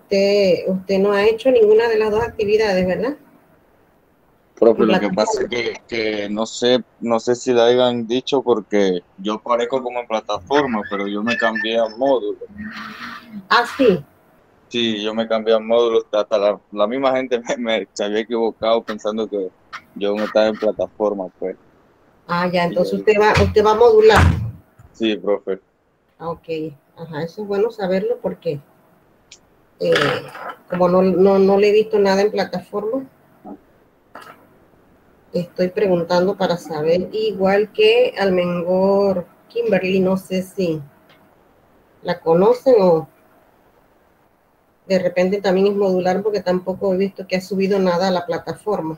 usted no ha hecho ninguna de las dos actividades, ¿verdad? Profe, En lo que pasa plataforma. es que no sé si le hayan dicho porque yo parezco como en plataforma, pero yo me cambié a módulo. Ah, sí. Sí, yo me cambié a módulo, hasta la misma gente se había equivocado pensando que yo no estaba en plataforma, pues. Ah, ya, Y yo, entonces usted va a modular. sí, profe. Ah, ok. Ajá, eso es bueno saberlo porque eh, como no le he visto nada en plataforma, estoy preguntando para saber, igual que al mejor Kimberly, no sé si la conocen o de repente también es modular porque tampoco he visto que ha subido nada a la plataforma.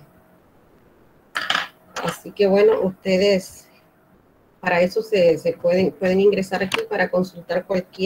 Así que bueno, ustedes para eso se pueden ingresar aquí para consultar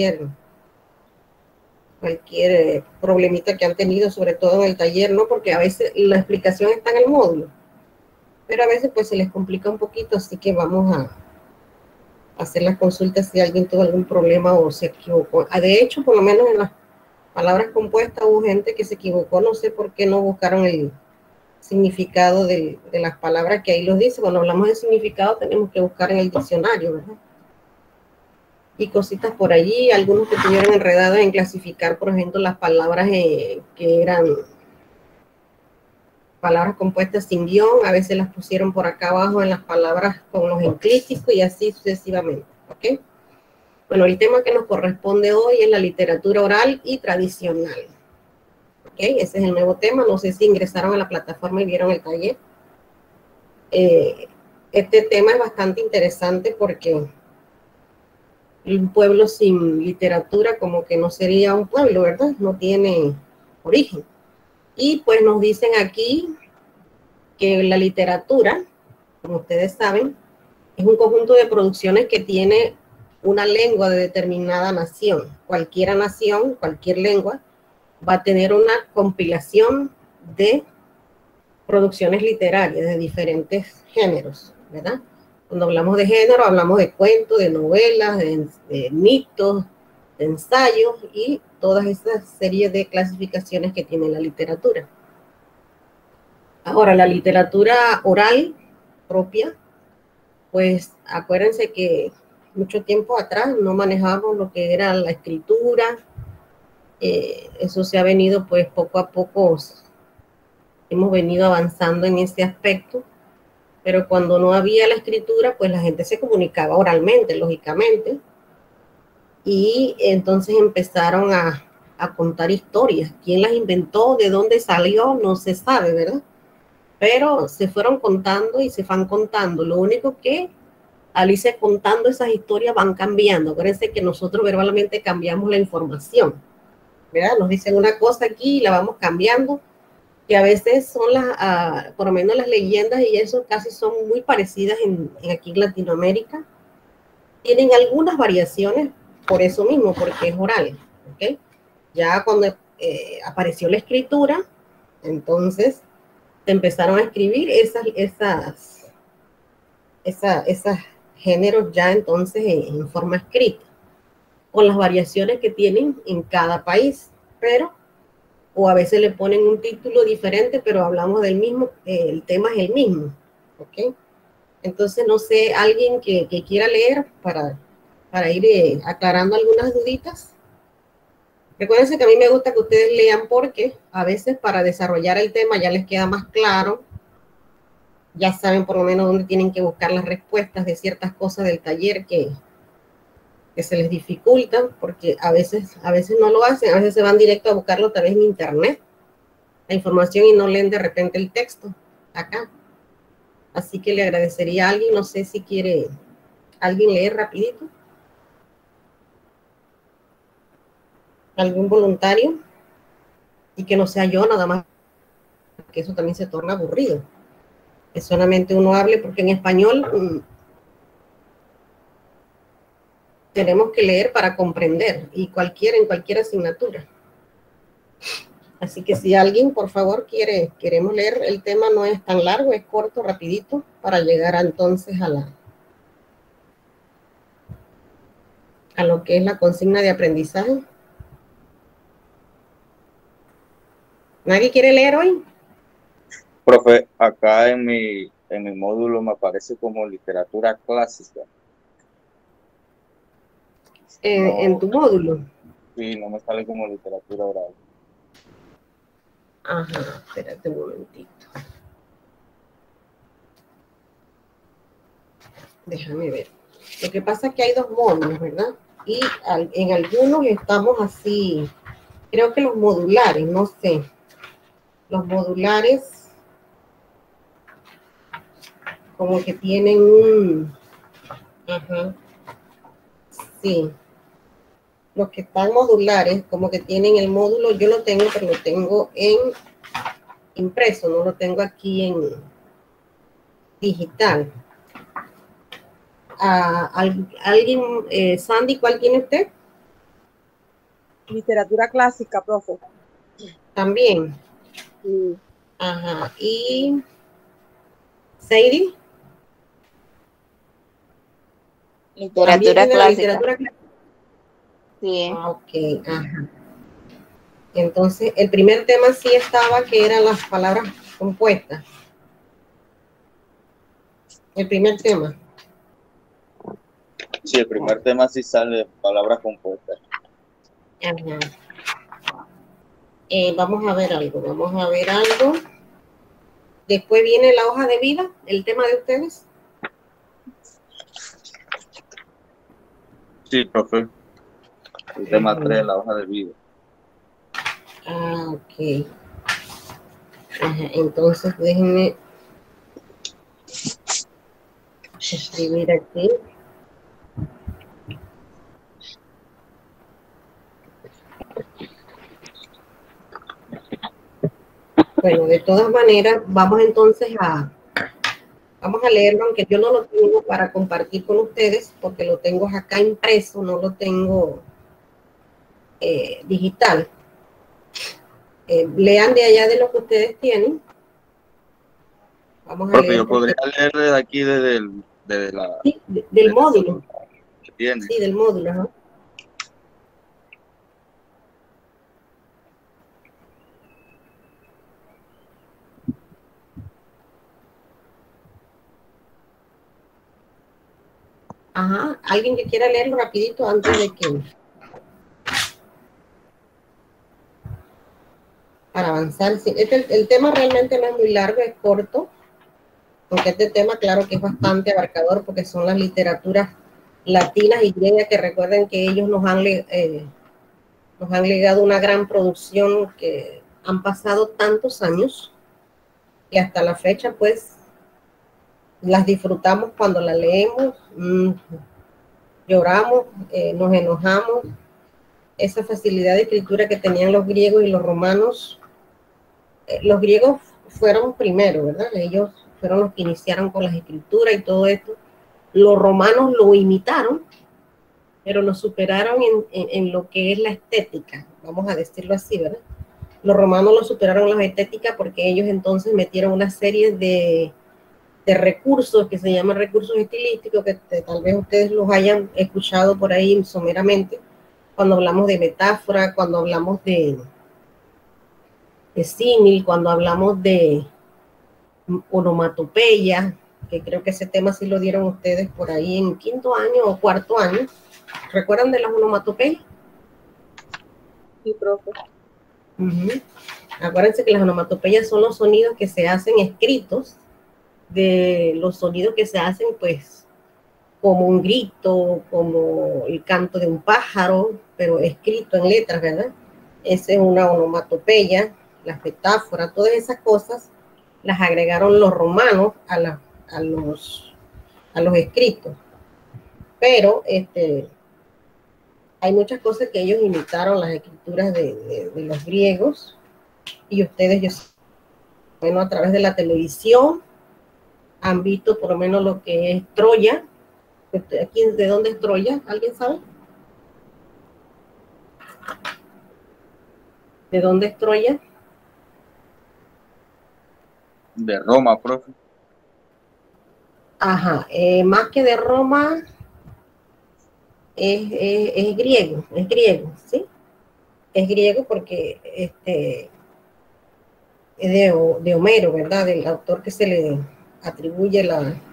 cualquier problemita que han tenido, sobre todo en el taller, ¿no? Porque a veces la explicación está en el módulo, pero a veces pues se les complica un poquito, así que vamos a hacer las consultas si alguien tuvo algún problema o se equivocó. De hecho, por lo menos en las palabras compuestas hubo gente que se equivocó, no sé por qué no buscaron el significado de las palabras que ahí los dice. Cuando hablamos de significado tenemos que buscar en el diccionario, ¿verdad? Y cositas por allí, algunos que estuvieron enredados en clasificar, por ejemplo, las palabras que eran palabras compuestas sin guión, a veces las pusieron por acá abajo en las palabras con los enclíticos y así sucesivamente, ¿ok? Bueno, el tema que nos corresponde hoy es la literatura oral y tradicional, ¿ok? Ese es el nuevo tema, no sé si ingresaron a la plataforma y vieron el taller. Este tema es bastante interesante porque un pueblo sin literatura como que no sería un pueblo, ¿verdad? No tiene origen. Y pues nos dicen aquí que la literatura, como ustedes saben, es un conjunto de producciones que tiene una lengua de determinada nación. Cualquier lengua, va a tener una compilación de producciones literarias de diferentes géneros, ¿verdad? Cuando hablamos de género, hablamos de cuentos, de novelas, de mitos, de ensayos y todas esas series de clasificaciones que tiene la literatura. Ahora, la literatura oral propia, pues acuérdense que mucho tiempo atrás no manejábamos lo que era la escritura, eso se ha venido pues poco a poco, hemos venido avanzando en ese aspecto, pero cuando no había la escritura, pues la gente se comunicaba oralmente, lógicamente, y entonces empezaron a contar historias. ¿Quién las inventó? ¿De dónde salió? No se sabe, ¿verdad? Pero se fueron contando y se van contando. Lo único que al irse contando esas historias van cambiando. Acuérdense que nosotros verbalmente cambiamos la información, ¿verdad? Nos dicen una cosa aquí y la vamos cambiando, que a veces son por lo menos las leyendas y eso casi son muy parecidas aquí en Latinoamérica. Tienen algunas variaciones por eso mismo, porque es oral, ¿ok? Ya cuando apareció la escritura, entonces se empezaron a escribir esas géneros ya entonces en forma escrita, con las variaciones que tienen en cada país, pero o a veces le ponen un título diferente, pero hablamos del mismo, el tema es el mismo, ¿ok? Entonces, no sé, alguien que quiera leer para ir aclarando algunas duditas. Recuerden que a mí me gusta que ustedes lean porque a veces para desarrollar el tema ya les queda más claro, ya saben por lo menos dónde tienen que buscar las respuestas de ciertas cosas del taller que se les dificultan, porque a veces no lo hacen, a veces se van directo a buscarlo tal vez en internet, la información y no leen de repente el texto acá. Así que le agradecería a alguien, no sé si quiere alguien leer rapidito, algún voluntario, y que no sea yo nada más, que eso también se torna aburrido. Que solamente uno hable, porque en español tenemos que leer para comprender, y en cualquier asignatura. Así que si alguien, por favor, queremos leer, el tema no es tan largo, es corto, rapidito, para llegar entonces a lo que es la consigna de aprendizaje. ¿Nadie quiere leer hoy? Profe, acá en mi módulo me aparece como literatura clásica. En No, tu módulo. sí, no me sale como literatura oral. Ajá, espérate un momentito. Déjame ver. Lo que pasa es que hay dos módulos, ¿verdad? Y en algunos estamos así, creo que los modulares, no sé. Los modulares como que tienen un... Ajá, sí. Los que están modulares como que tienen el módulo, yo lo tengo, pero lo tengo en impreso, no lo tengo aquí en digital. ¿Alguien, Sandy, cuál tiene usted? Literatura clásica, profe. También. Sí. Ajá. ¿Y Sadie? También Literatura tiene la clásica. literatura clásica. Sí. Ah, ok, ajá. Entonces, el primer tema sí estaba, que eran las palabras compuestas. El primer tema. Sí, el primer tema sí sale palabras compuestas. Ajá. Vamos a ver algo, vamos a ver algo. Después viene la hoja de vida, el tema de ustedes. Sí, profe. El tema 3, la hoja de vida. Ah, ok. Ajá, entonces déjenme escribir aquí. Bueno, de todas maneras, vamos entonces vamos a leerlo, aunque yo no lo tengo para compartir con ustedes, porque lo tengo acá impreso, no lo tengo digital. Lean de allá de lo que ustedes tienen. Vamos a Profe, leer yo podría leer desde aquí, desde sí, del módulo. celular que tiene. Sí, del módulo, ajá. Ajá, alguien que quiera leerlo rapidito antes de que... Para avanzar. Sí, el tema realmente no es muy largo, es corto, porque este tema, claro que es bastante abarcador, porque son las literaturas latinas y griegas, que recuerden que ellos nos han legado una gran producción, que han pasado tantos años y hasta la fecha, pues, las disfrutamos cuando la leemos, lloramos, nos enojamos. Esa facilidad de escritura que tenían los griegos y los romanos. Los griegos fueron primero, ¿verdad? Ellos fueron los que iniciaron con las escrituras y todo esto. Los romanos lo imitaron, pero lo superaron en lo que es la estética, vamos a decirlo así, ¿verdad? Los romanos lo superaron en la estética porque ellos entonces metieron una serie de recursos que se llaman recursos estilísticos, que tal vez ustedes los hayan escuchado por ahí someramente, cuando hablamos de metáfora, cuando hablamos de símil, cuando hablamos de onomatopeya, que creo que ese tema sí lo dieron ustedes por ahí en quinto año o cuarto año. ¿Recuerdan de las onomatopeyas? Sí, profe. Acuérdense que las onomatopeyas son los sonidos que se hacen escritos, de los sonidos que se hacen, pues, como un grito, como el canto de un pájaro, pero escrito en letras, ¿verdad? Esa es una onomatopeya, las metáforas, todas esas cosas las agregaron los romanos a los escritos. Pero hay muchas cosas que ellos imitaron las escrituras de los griegos, y ustedes, bueno, a través de la televisión han visto por lo menos lo que es Troya. Aquí, ¿de dónde es Troya? ¿Alguien sabe? ¿De dónde es Troya? De Roma, profe. Ajá, más que de Roma, es griego, ¿sí? Es griego porque de Homero, ¿verdad? Del autor que se le atribuye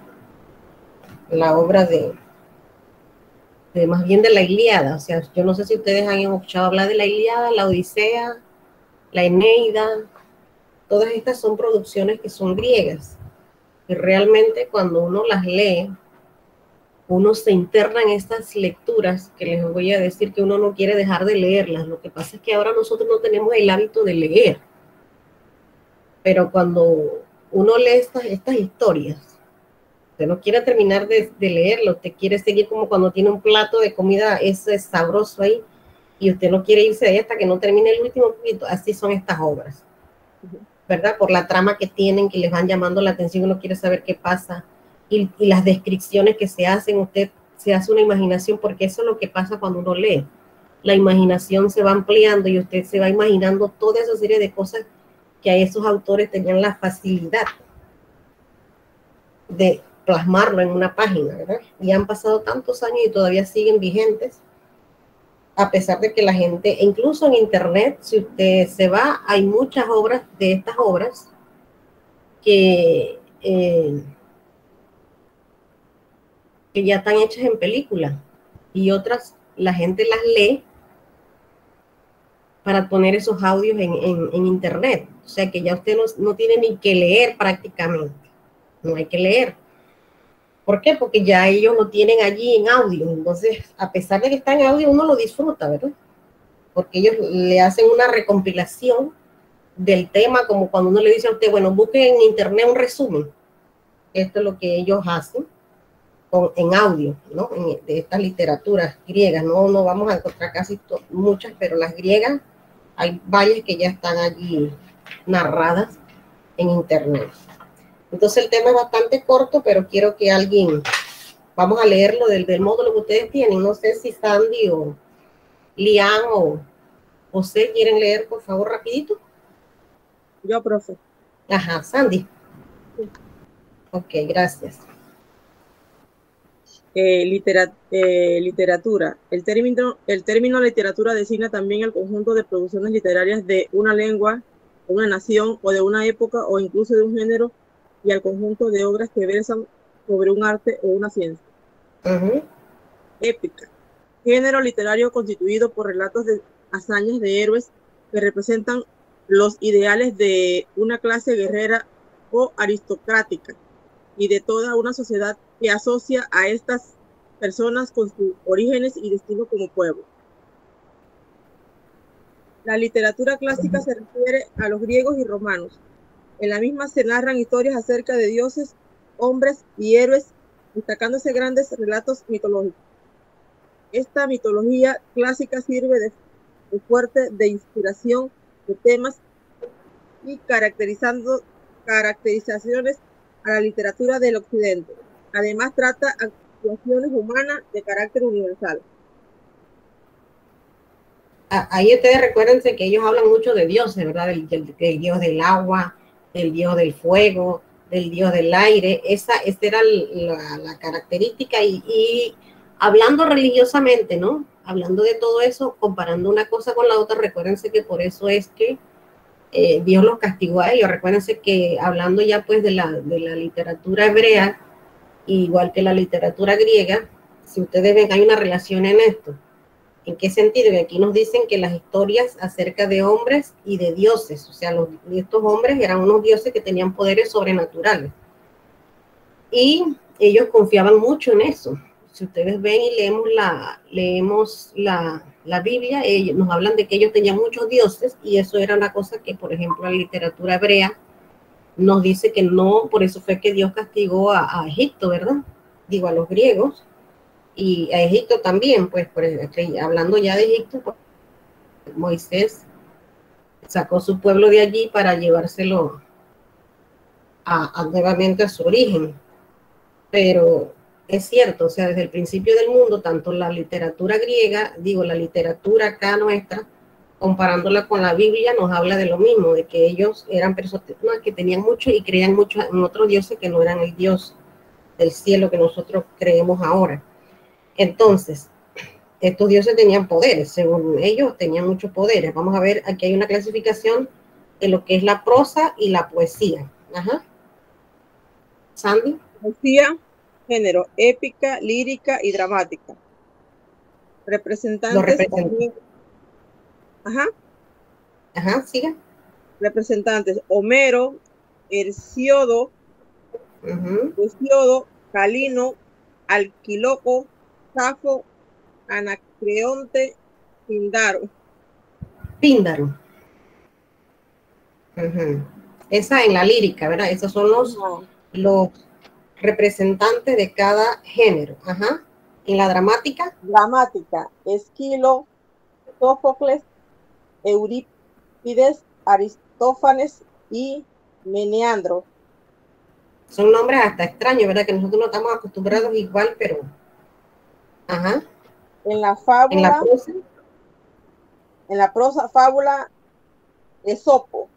la obra de más bien de la Ilíada. O sea, yo no sé si ustedes han escuchado hablar de la Ilíada, la Odisea, la Eneida. Todas estas son producciones que son griegas. Y realmente cuando uno las lee, uno se interna en estas lecturas que les voy a decir que uno no quiere dejar de leerlas. Lo que pasa es que ahora nosotros no tenemos el hábito de leer. Pero cuando uno lee estas historias, usted no quiere terminar de leerlo, usted quiere seguir como cuando tiene un plato de comida, ese es sabroso ahí, y usted no quiere irse de ahí hasta que no termine el último poquito. Así son estas obras, ¿verdad? Por la trama que tienen, que les van llamando la atención, uno quiere saber qué pasa, y las descripciones que se hacen, usted se hace una imaginación, porque eso es lo que pasa cuando uno lee. La imaginación se va ampliando y usted se va imaginando toda esa serie de cosas que a esos autores tenían la facilidad de plasmarlo en una página, ¿verdad? Y han pasado tantos años y todavía siguen vigentes, a pesar de que la gente, incluso en internet, si usted se va, hay muchas obras de estas obras que ya están hechas en película, y otras la gente las lee para poner esos audios en internet. O sea que ya usted no tiene ni que leer prácticamente, no hay que leer. ¿Por qué? Porque ya ellos lo tienen allí en audio. Entonces, a pesar de que está en audio, uno lo disfruta, ¿verdad? Porque ellos le hacen una recompilación del tema, como cuando uno le dice a usted, bueno, busque en internet un resumen. Esto es lo que ellos hacen en audio, ¿no? De estas literaturas griegas. No vamos a encontrar casi muchas, pero las griegas, hay varias que ya están allí narradas en internet. Entonces el tema es bastante corto, pero quiero que alguien, vamos a leerlo del módulo que ustedes tienen. No sé si Sandy o Lian o José quieren leer, por favor, rapidito. Yo, profe. Ajá, Sandy. Sí. Ok, gracias. Literatura. El término literatura designa también el conjunto de producciones literarias de una lengua, de una nación o de una época o incluso de un género, y al conjunto de obras que versan sobre un arte o una ciencia. Épica. Género literario constituido por relatos de hazañas de héroes que representan los ideales de una clase guerrera o aristocrática y de toda una sociedad que asocia a estas personas con sus orígenes y destino como pueblo. La literatura clásica se refiere a los griegos y romanos. En la misma se narran historias acerca de dioses, hombres y héroes, destacándose grandes relatos mitológicos. Esta mitología clásica sirve de fuerte de inspiración de temas y caracterizaciones a la literatura del occidente. Además trata actuaciones humanas de carácter universal. Ahí ustedes recuérdense que ellos hablan mucho de dioses, ¿verdad? Del dios del agua, del dios del fuego, del dios del aire. Esa era la característica, y hablando religiosamente, ¿no? Hablando de todo eso, comparando una cosa con la otra, recuérdense que por eso es que Dios los castigó a ellos. Recuérdense que hablando ya pues de la literatura hebrea, igual que la literatura griega, si ustedes ven, hay una relación en esto. ¿En qué sentido? Que aquí nos dicen que las historias acerca de hombres y de dioses, o sea, estos hombres eran unos dioses que tenían poderes sobrenaturales. Y ellos confiaban mucho en eso. Si ustedes ven y leemos la Biblia, ellos nos hablan de que ellos tenían muchos dioses, y eso era una cosa que, por ejemplo, la literatura hebrea nos dice que no, por eso fue que Dios castigó a Egipto, ¿verdad? Digo, a los griegos, y a Egipto también, pues, hablando ya de Egipto, pues, Moisés sacó su pueblo de allí para llevárselo nuevamente a su origen. Pero es cierto, o sea, desde el principio del mundo, tanto la literatura griega, la literatura acá nuestra, comparándola con la Biblia, nos habla de lo mismo, de que ellos eran personas que tenían mucho y creían mucho en otros dioses que no eran el Dios del cielo que nosotros creemos ahora. Entonces, estos dioses tenían poderes, según ellos tenían muchos poderes. Vamos a ver, aquí hay una clasificación de lo que es la prosa y la poesía. Ajá. Sandy. Poesía, género, épica, lírica y dramática. Lo Representantes representa. también. Ajá. Ajá, siga. Representantes: Homero, Hesíodo, Hesíodo, Calino, Alquíloco, Safo, Anacreonte, Píndaro. Píndaro. Esa en la lírica, ¿verdad? Esos son los representantes de cada género. Ajá. En la dramática. Dramática: Esquilo, Sófocles, Eurípides, Aristófanes y Meneandro. Son nombres hasta extraños, ¿verdad? Que nosotros no estamos acostumbrados igual, pero... Ajá. En la fábula... prosa. En la prosa, fábula, Esopo.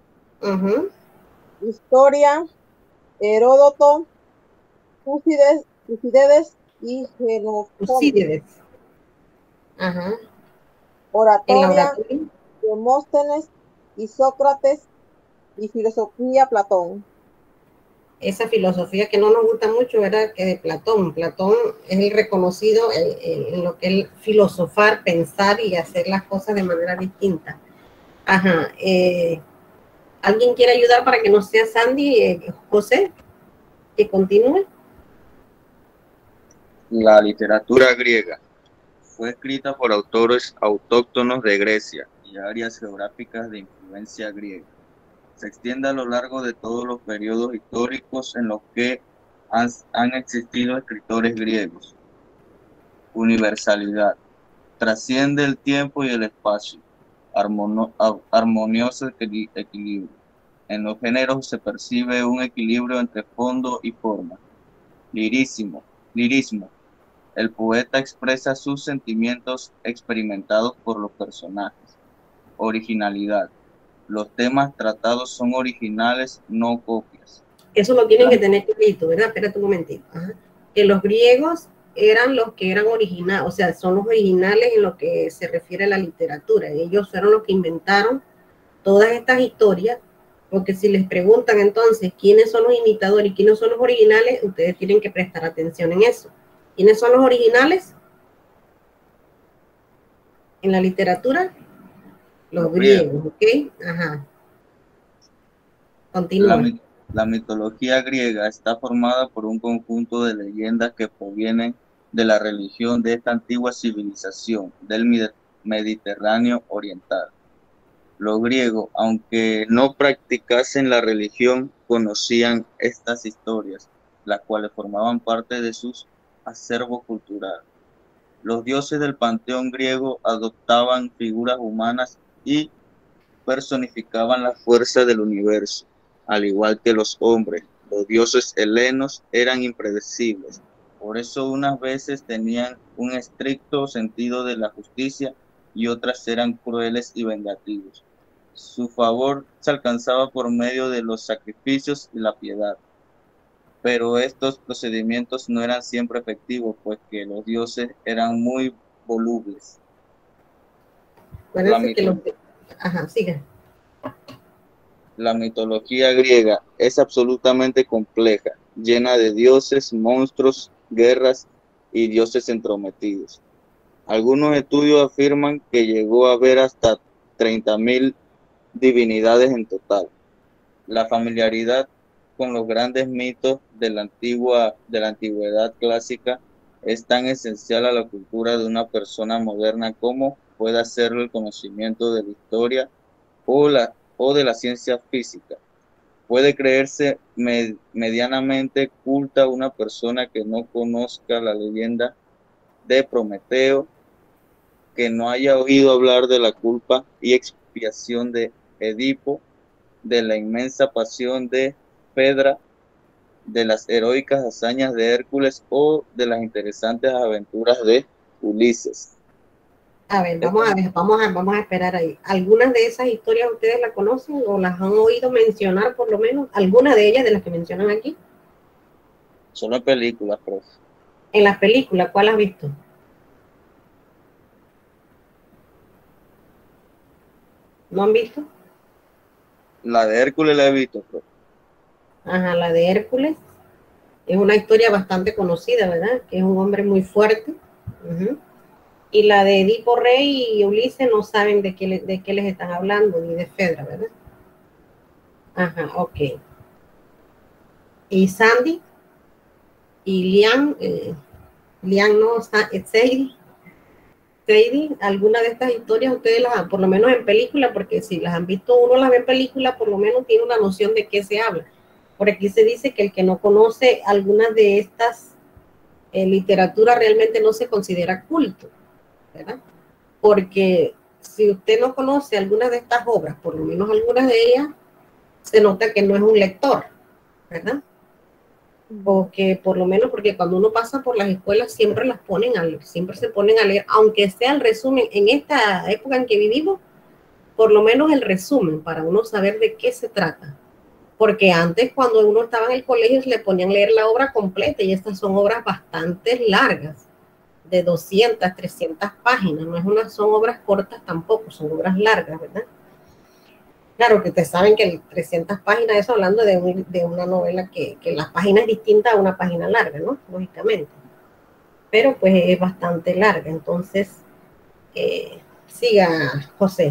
Historia, Heródoto, Tucídides y Xenofonte. Ajá. Oratoria, Demóstenes y Sócrates, y filosofía, Platón. Esa filosofía que no nos gusta mucho, ¿verdad? Que de Platón. Platón es el reconocido en lo que es filosofar, pensar y hacer las cosas de manera distinta. Ajá. ¿Alguien quiere ayudar para que no sea Sandy, José? Que continúe. La literatura griega fue escrita por autores autóctonos de Grecia y áreas geográficas de influencia griega. Se extiende a lo largo de todos los periodos históricos en los que han existido escritores griegos. Universalidad. Trasciende el tiempo y el espacio. Armonioso equilibrio. En los géneros se percibe un equilibrio entre fondo y forma. Lirismo. El poeta expresa sus sentimientos experimentados por los personajes. Originalidad. Los temas tratados son originales, no copias. Eso lo tienen que tener clarito, ¿verdad? Espérate un momentito. Ajá. Que los griegos eran los que eran originales, o sea, son los originales en lo que se refiere a la literatura. Ellos fueron los que inventaron todas estas historias, porque si les preguntan entonces quiénes son los imitadores y quiénes son los originales, ustedes tienen que prestar atención en eso. ¿Quiénes son los originales en la literatura? Los griegos, ¿ok? Ajá. Continúa. La mitología griega está formada por un conjunto de leyendas que provienen de la religión de esta antigua civilización del Mediterráneo oriental. Los griegos, aunque no practicasen la religión, conocían estas historias, las cuales formaban parte de sus acervos culturales. Los dioses del panteón griego adoptaban figuras humanas y personificaban la fuerza del universo. Al igual que los hombres, los dioses helenos eran impredecibles. Por eso unas veces tenían un estricto sentido de la justicia y otras eran crueles y vengativos. Su favor se alcanzaba por medio de los sacrificios y la piedad. Pero estos procedimientos no eran siempre efectivos, pues que los dioses eran muy volubles. Ajá, sigue. La mitología griega es absolutamente compleja, llena de dioses, monstruos, guerras y dioses entrometidos. Algunos estudios afirman que llegó a haber hasta 30.000 divinidades en total. La familiaridad con los grandes mitos de la antigüedad clásica es tan esencial a la cultura de una persona moderna como puede hacerlo el conocimiento de la historia o de la ciencia física. Puede creerse medianamente culta una persona que no conozca la leyenda de Prometeo, que no haya oído hablar de la culpa y expiación de Edipo, de la inmensa pasión de Fedra, de las heroicas hazañas de Hércules o de las interesantes aventuras de Ulises. A ver, vamos a esperar ahí. ¿Algunas de esas historias ustedes las conocen o las han oído mencionar por lo menos? ¿Alguna de ellas de las que mencionan aquí? Solo en películas, profe. En las películas, ¿cuál has visto? ¿No han visto? La de Hércules la he visto, profe. Ajá, la de Hércules. Es una historia bastante conocida, ¿verdad? Que es un hombre muy fuerte. Uh-huh. Y la de Edipo Rey y Ulises no saben de qué les están hablando, ni de Fedra, ¿verdad? Ajá, ok. Y Sandy y Lian no, Sadie, alguna de estas historias ustedes las han, por lo menos en película, porque si las han visto, uno las ve en película, por lo menos tiene una noción de qué se habla. Por aquí se dice que el que no conoce algunas de estas literatura realmente no se considera culto, ¿verdad? Porque si usted no conoce algunas de estas obras, por lo menos algunas de ellas, se nota que no es un lector, ¿verdad? O que por lo menos, porque cuando uno pasa por las escuelas siempre las ponen a leer, siempre se ponen a leer, aunque sea el resumen, en esta época en que vivimos, por lo menos el resumen, para uno saber de qué se trata. Porque antes, cuando uno estaba en el colegio, le ponían a leer la obra completa, y estas son obras bastante largas, de 200, 300 páginas, son obras cortas tampoco, son obras largas, ¿verdad? Claro que ustedes saben que 300 páginas, eso hablando de una novela que la página es distinta a una página larga, ¿no? Lógicamente. Pero pues es bastante larga, entonces siga, José.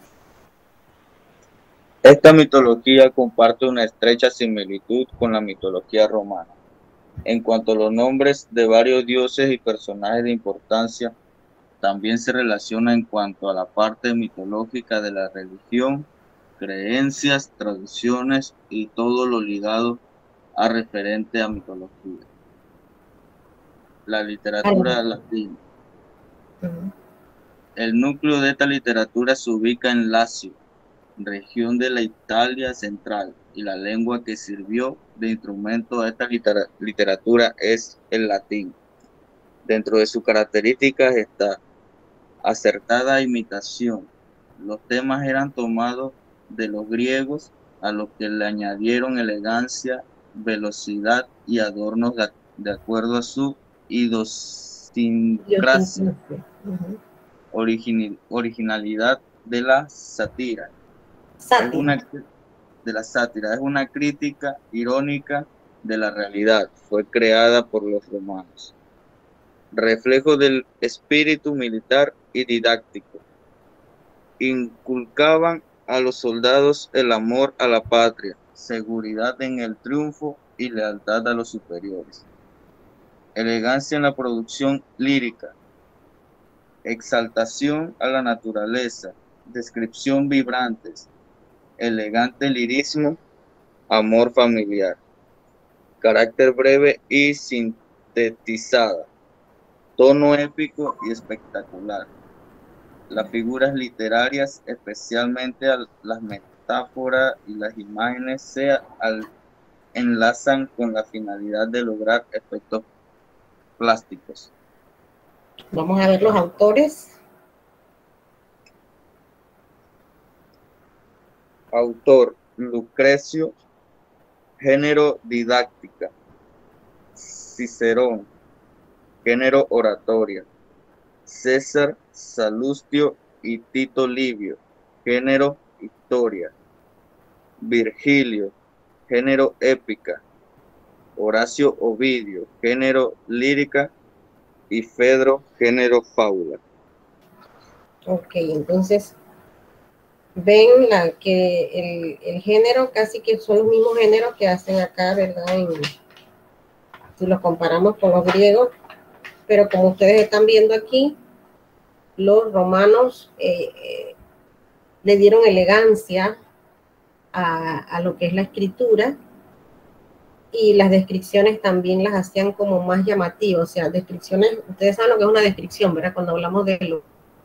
Esta mitología comparte una estrecha similitud con la mitología romana. En cuanto a los nombres de varios dioses y personajes de importancia, también se relaciona en cuanto a la parte mitológica de la religión, creencias, tradiciones y todo lo ligado a referente a mitología. La literatura latina. El núcleo de esta literatura se ubica en Lacio, región de la Italia central, y la lengua que sirvió de instrumento a esta literatura es el latín. Dentro de sus características está acertada imitación. Los temas eran tomados de los griegos, a los que le añadieron elegancia, velocidad y adornos de acuerdo a su idiosincrasia, originalidad de la sátira. Es una crítica irónica de la realidad. Fue creada por los romanos. Reflejo del espíritu militar y didáctico. Inculcaban a los soldados el amor a la patria, seguridad en el triunfo y lealtad a los superiores. Elegancia en la producción lírica. Exaltación a la naturaleza. Descripción vibrantes. Elegante lirismo. Amor familiar. Carácter breve y sintetizada. Tono épico y espectacular. Las figuras literarias, especialmente las metáforas y las imágenes, se enlazan con la finalidad de lograr efectos plásticos. Vamos a ver los autores. Autor: Lucrecio. Género: didáctica. Cicerón. Género: oratoria. César, Salustio y Tito Livio. Género: historia. Virgilio. Género: épica. Horacio Ovidio. Género: lírica. Y Fedro. Género: fábula. Ok, entonces ven que el género casi que son los mismos géneros que hacen acá, ¿verdad? Si los comparamos con los griegos, pero como ustedes están viendo aquí, los romanos le dieron elegancia a lo que es la escritura, y las descripciones también las hacían como más llamativas. O sea, descripciones, ustedes saben lo que es una descripción, ¿verdad? Cuando hablamos de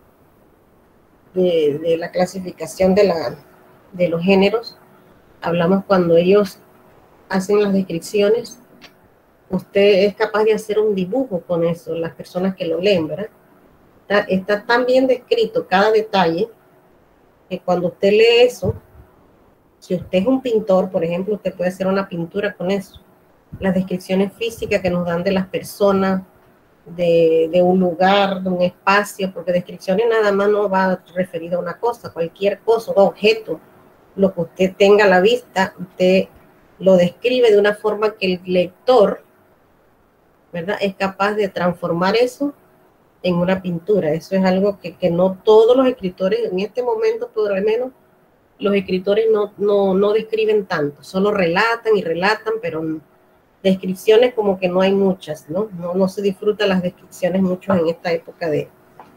la clasificación de los géneros, hablamos cuando ellos hacen las descripciones, usted es capaz de hacer un dibujo con eso, las personas que lo leen, ¿verdad? Está tan bien descrito cada detalle que cuando usted lee eso, si usted es un pintor, por ejemplo, usted puede hacer una pintura con eso. Las descripciones físicas que nos dan de las personas, de un lugar, de un espacio, porque descripciones nada más no va referido a una cosa, cualquier cosa, un objeto, lo que usted tenga a la vista, usted lo describe de una forma que el lector, ¿verdad?, es capaz de transformar eso en una pintura. Eso es algo que no todos los escritores, en este momento por lo menos, los escritores no describen tanto, solo relatan y relatan, pero descripciones como que no hay muchas, ¿no? No se disfrutan las descripciones mucho en esta época de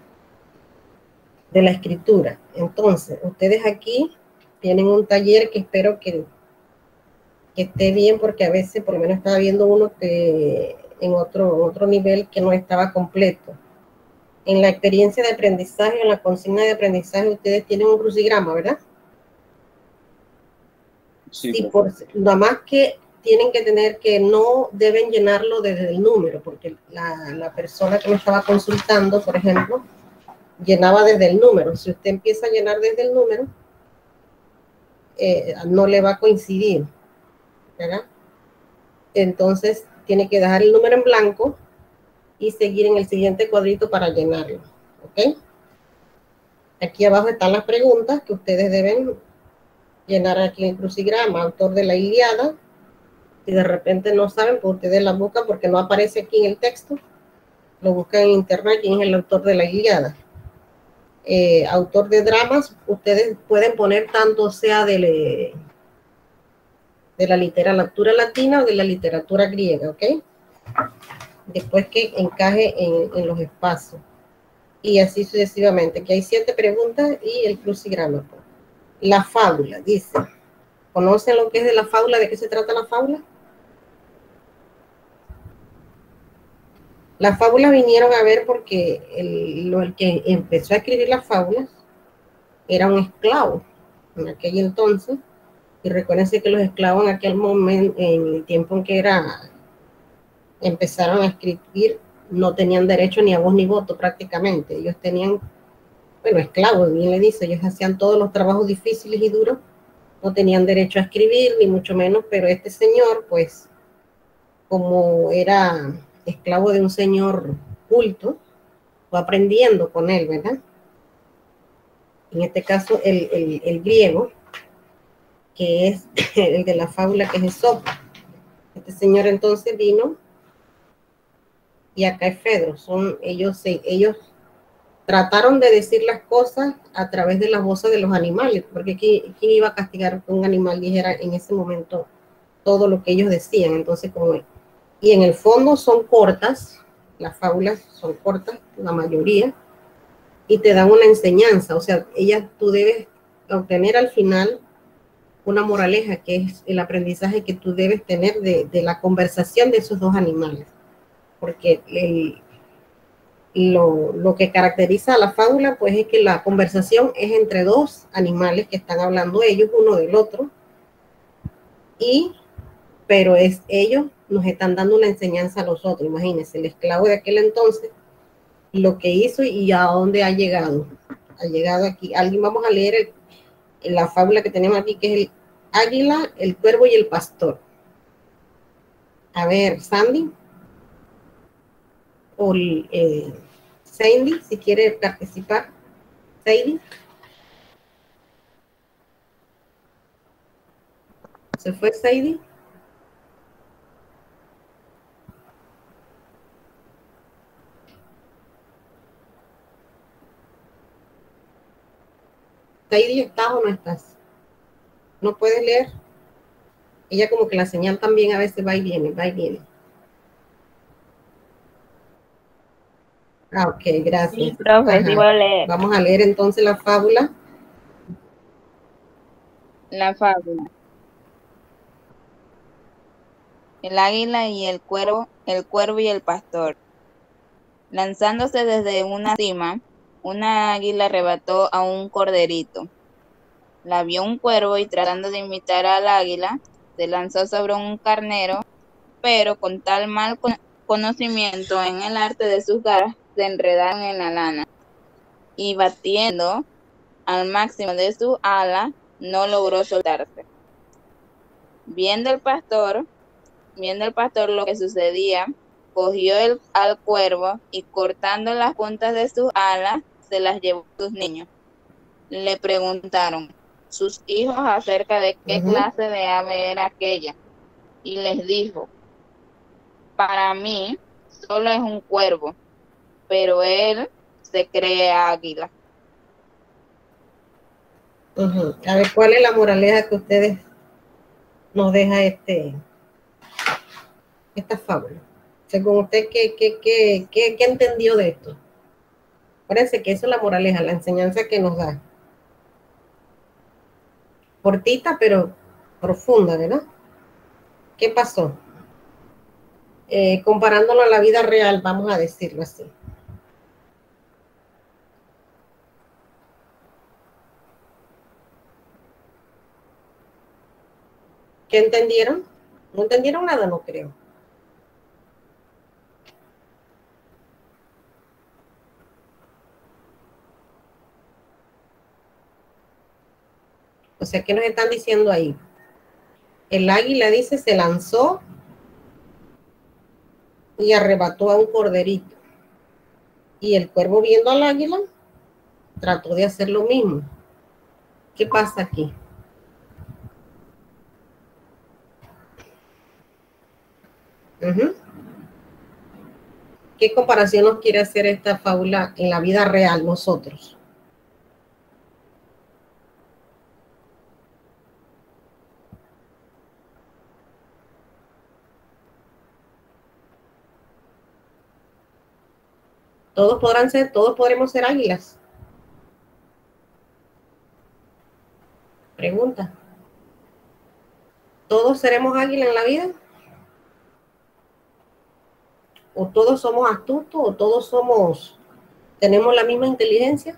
la escritura. Entonces, ustedes aquí tienen un taller que espero que esté bien, porque a veces, por lo menos estaba viendo uno que en otro nivel que no estaba completo. En la experiencia de aprendizaje, en la consigna de aprendizaje, ustedes tienen un crucigrama, ¿verdad? Sí, nada más que tienen que tener que no deben llenarlo desde el número, porque la persona que me estaba consultando, por ejemplo, llenaba desde el número. Si usted empieza a llenar desde el número, no le va a coincidir, ¿verdad? Entonces, tiene que dejar el número en blanco y seguir en el siguiente cuadrito para llenarlo, ¿ok? Aquí abajo están las preguntas que ustedes deben llenar aquí en el crucigrama. Autor de la Ilíada. Si de repente no saben, pues ustedes la buscan porque no aparece aquí en el texto. Lo buscan en internet, quién es el autor de la Ilíada. Autor de dramas, ustedes pueden poner tanto sea de la literatura latina o de la literatura griega, ¿ok? Después que encaje en los espacios. Y así sucesivamente. Aquí hay 7 preguntas y el crucigrama. La fábula, dice. ¿Conocen lo que es de la fábula? ¿De qué se trata la fábula? Las fábulas vinieron a ver porque el que empezó a escribir las fábulas era un esclavo en aquel entonces. Y recuérdense que los esclavos en aquel momento, en el tiempo en que empezaron a escribir, no tenían derecho ni a voz ni voto prácticamente. Ellos tenían, bueno, esclavos, bien le dice, ellos hacían todos los trabajos difíciles y duros, no tenían derecho a escribir, ni mucho menos, pero este señor, pues, como era esclavo de un señor culto, fue aprendiendo con él, ¿verdad? En este caso, el griego, que es el de la fábula, que es Esopo. Este señor entonces vino, y acá es Fedro, ellos trataron de decir las cosas a través de las voces de los animales, porque ¿quién iba a castigar que un animal dijera en ese momento todo lo que ellos decían? Entonces, y en el fondo son cortas, las fábulas son cortas, la mayoría, y te dan una enseñanza, o sea, tú debes obtener al final una moraleja, que es el aprendizaje que tú debes tener de la conversación de esos dos animales, porque lo que caracteriza a la fábula, pues es que la conversación es entre dos animales que están hablando ellos uno del otro, pero ellos nos están dando una enseñanza a los otros. Imagínense, el esclavo de aquel entonces, lo que hizo y a dónde ha llegado. Ha llegado aquí. Vamos a leer la fábula que tenemos aquí, que es el águila, el cuervo y el pastor. A ver, Sandy o Sandy, si quiere participar. Sandy. ¿Se fue Sandy? Sandy, ¿estás o no estás? ¿No puedes leer? Ella como que la señal también a veces va y viene, va y viene. Ah, ok, gracias. Sí, profe, sí voy a leer. Vamos a leer entonces la fábula. La fábula. El águila y el cuervo y el pastor. Lanzándose desde una cima, una águila arrebató a un corderito. La vio un cuervo y tratando de imitar al águila, se lanzó sobre un carnero, pero con tal mal conocimiento en el arte de sus garras, se enredaron en la lana, y batiendo al máximo de su ala, no logró soltarse. Viendo el pastor lo que sucedía, cogió al cuervo y cortando las puntas de sus alas, se las llevó a sus niños. Le preguntaron: sus hijos acerca de qué Ujú. clase de ave era aquella, y les dijo: para mí solo es un cuervo, pero él se cree águila. Ujú. A ver, ¿cuál es la moraleja que ustedes nos deja esta fábula? Según usted, ¿qué entendió de esto? Acuérdense que eso es la moraleja, la enseñanza que nos da. Cortita, pero profunda, ¿verdad? ¿Qué pasó? Comparándolo a la vida real, vamos a decirlo así. ¿Qué entendieron? ¿No entendieron nada? No creo. O sea, ¿qué nos están diciendo ahí? El águila dice, se lanzó y arrebató a un corderito. Y el cuervo, viendo al águila, trató de hacer lo mismo. ¿Qué pasa aquí? Uh-huh. ¿Qué comparación nos quiere hacer esta fábula en la vida real nosotros? Todos podremos ser águilas. Pregunta. ¿Todos seremos águilas en la vida? ¿O todos somos astutos? ¿O todos tenemos la misma inteligencia?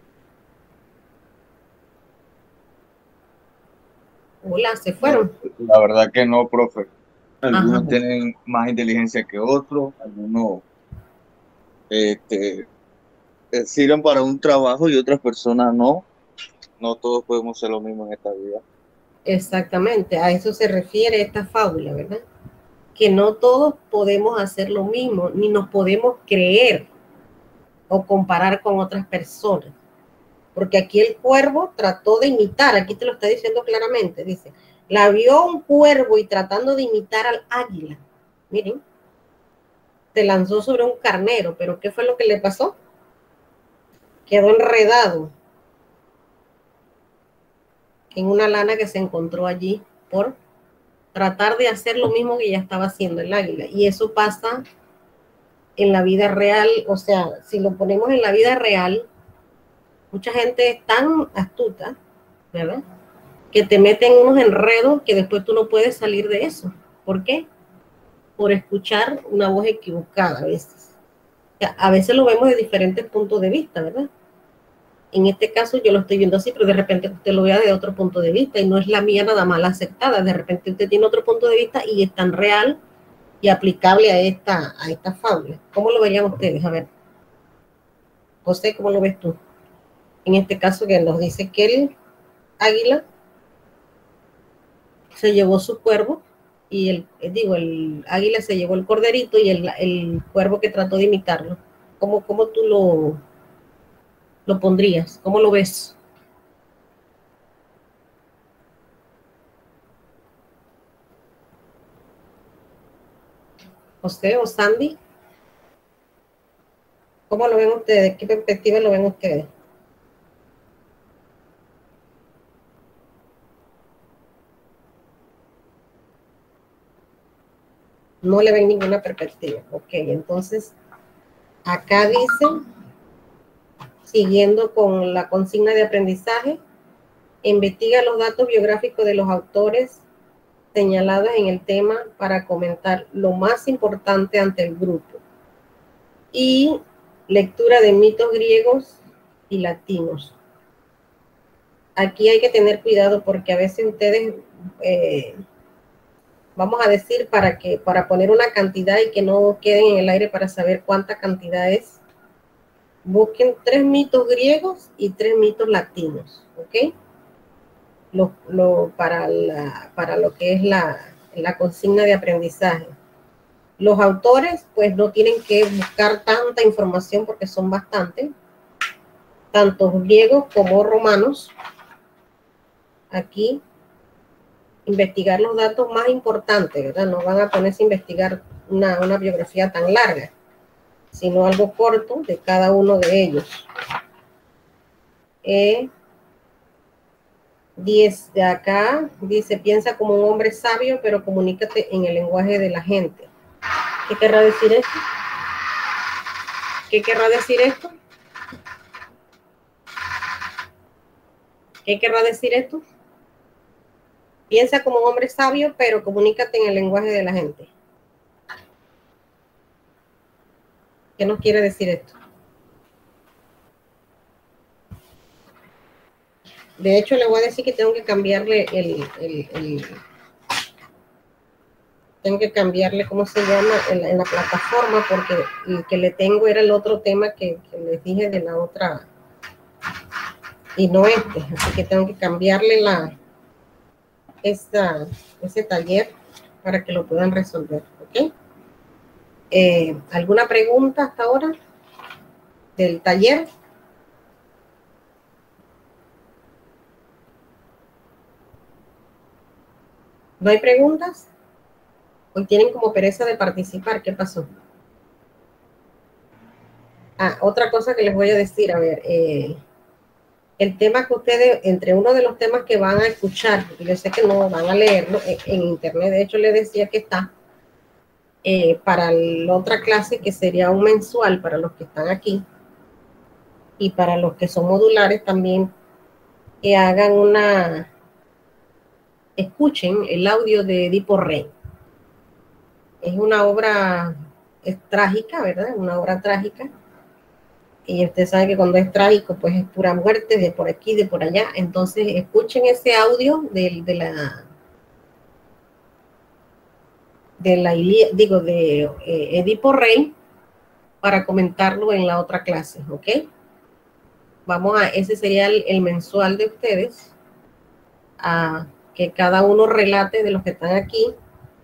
Hola, se No, fueron. la verdad que no, profe. Ajá. Algunos tienen más inteligencia que otros, algunos este, sirven para un trabajo y otras personas no. No todos podemos ser lo mismo en esta vida. Exactamente, a eso se refiere esta fábula, ¿verdad? Que no todos podemos hacer lo mismo, ni nos podemos creer o comparar con otras personas. Porque aquí el cuervo trató de imitar, aquí te lo está diciendo claramente, dice, la vio un cuervo y tratando de imitar al águila. Miren, se lanzó sobre un carnero, pero ¿qué fue lo que le pasó? Quedó enredado en una lana que se encontró allí por tratar de hacer lo mismo que ya estaba haciendo el águila. Y eso pasa en la vida real, o sea, si lo ponemos en la vida real, mucha gente es tan astuta, ¿verdad? Que te meten unos enredos que después tú no puedes salir de eso. ¿Por qué? Por escuchar una voz equivocada a veces. O sea, a veces lo vemos de diferentes puntos de vista, ¿verdad? En este caso yo lo estoy viendo así, pero de repente usted lo vea de otro punto de vista y no es la mía nada más la aceptada. De repente usted tiene otro punto de vista y es tan real y aplicable a esta fábula. ¿Cómo lo verían ustedes? A ver, José, ¿cómo lo ves tú? En este caso que nos dice que el águila se llevó su cuervo y el águila se llevó el corderito y el cuervo que trató de imitarlo. ¿Cómo tú lo pondrías? ¿Cómo lo ves? José o Sandy, ¿cómo lo ven ustedes? ¿Qué perspectiva lo ven ustedes? No le ven ninguna perspectiva. Ok, entonces acá dice, siguiendo con la consigna de aprendizaje, investiga los datos biográficos de los autores señalados en el tema para comentar lo más importante ante el grupo. Y lectura de mitos griegos y latinos. Aquí hay que tener cuidado porque a veces ustedes, vamos a decir, para poner una cantidad y que no queden en el aire para saber cuánta cantidad es, busquen 3 mitos griegos y 3 mitos latinos, ¿ok? Para lo que es la consigna de aprendizaje. Los autores, pues no tienen que buscar tanta información porque son bastantes, tanto griegos como romanos, aquí investigar los datos más importantes, ¿verdad? No van a ponerse a investigar una biografía tan larga, sino algo corto de cada uno de ellos. 10 de acá dice, piensa como un hombre sabio, pero comunícate en el lenguaje de la gente. ¿Qué querrá decir esto? ¿Qué querrá decir esto? ¿Qué querrá decir esto? Piensa como un hombre sabio, pero comunícate en el lenguaje de la gente. ¿Qué nos quiere decir esto? De hecho, le voy a decir que tengo que cambiarle tengo que cambiarle, ¿cómo se llama? En la plataforma, porque el que le tengo era el otro tema que les dije de la otra, y no este. Así que tengo que cambiarle ese taller para que lo puedan resolver, ¿ok? ¿Alguna pregunta hasta ahora del taller? ¿No hay preguntas? Hoy tienen como pereza de participar. ¿Qué pasó? Otra cosa que les voy a decir, a ver, el tema que ustedes, entre uno de los temas que van a escuchar, porque yo sé que no van a leerlo, en internet, de hecho les decía que está, para la otra clase, que sería un mensual para los que están aquí, y para los que son modulares también, que escuchen el audio de Edipo Rey. Es una obra, es trágica, ¿verdad? Una obra trágica. Y usted sabe que cuando es trágico, pues es pura muerte de por aquí, de por allá. Entonces, escuchen ese audio de Edipo Rey para comentarlo en la otra clase, ¿ok? Ese sería el mensual de ustedes, a que cada uno relate de los que están aquí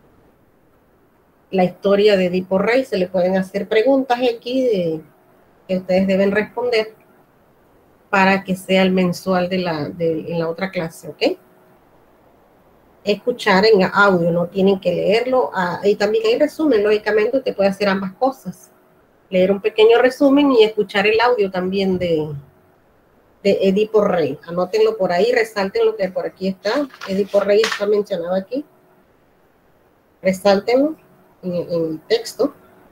la historia de Edipo Rey. Se le pueden hacer preguntas aquí que ustedes deben responder para que sea el mensual en la otra clase, ¿ok? Escuchar en audio, no tienen que leerlo. Y también hay resumen, lógicamente usted puede hacer ambas cosas. Leer un pequeño resumen y escuchar el audio también de Edipo Rey. Anótenlo por ahí, resalten lo que por aquí está. Edipo Rey está mencionado aquí. Resáltenlo en el texto.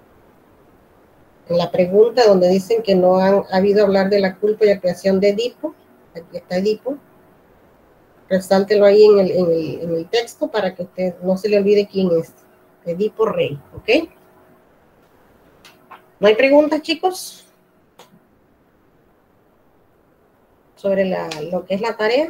En la pregunta donde dicen que no han habido hablar de la culpa y la creación de Edipo. Aquí está Edipo. Resáltelo ahí en el texto para que usted no se le olvide quién es. Edipo Rey, ¿ok? ¿No hay preguntas, chicos? Sobre lo que es la tarea.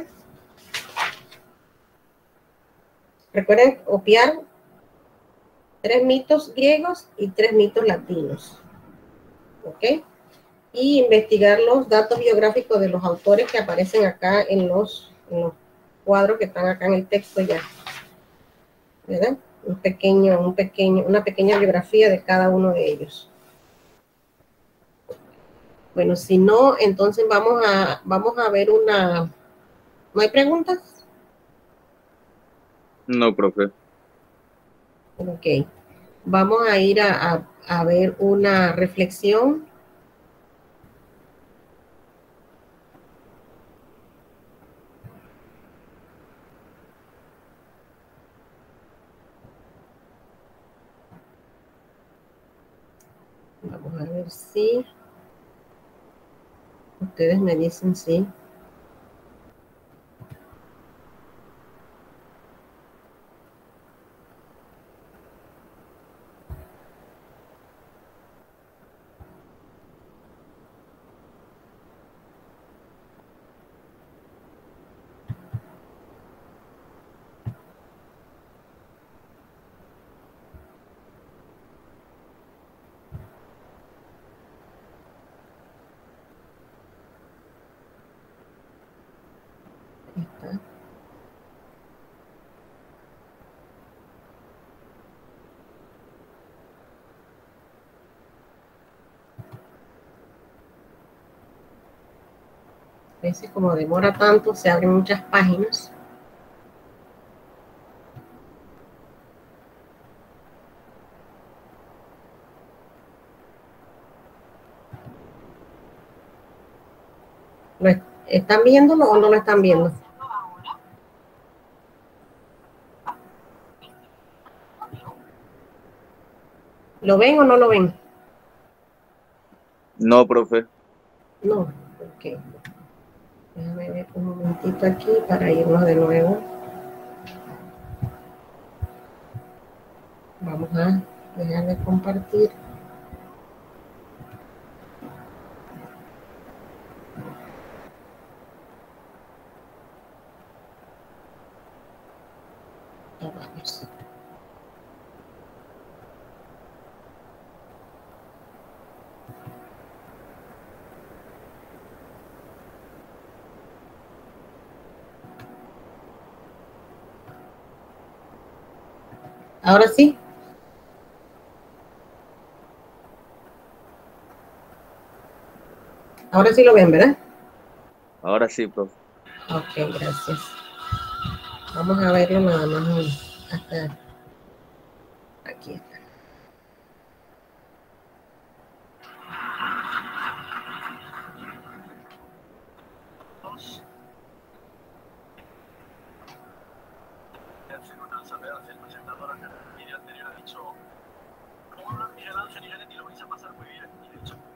Recuerden copiar 3 mitos griegos y 3 mitos latinos, ¿ok? Y investigar los datos biográficos de los autores que aparecen acá en los cuadros que están acá en el texto ya, ¿verdad? Una pequeña biografía de cada uno de ellos. Bueno, si no, entonces vamos a ver una... ¿No hay preguntas? No, profe. Ok. Vamos a ir a ver una reflexión. Vamos a ver si ustedes me dicen sí. Está. A veces como demora tanto, se abren muchas páginas. ¿Están viéndolo o no lo están viendo? ¿Lo ven o no lo ven? No, profe. No, ok. Déjame ver un momentito aquí para irnos de nuevo. Vamos a dejar de compartir. Ya vamos. Ahora sí. Ahora sí lo ven, ¿verdad? Ahora sí, profe. Ok, gracias. Vamos a verlo nada más hasta aquí está. El presentador en el vídeo anterior ha dicho: ¿cómo hablan Miguel Ángel y Janet y lo vais a pasar muy bien? Y de hecho,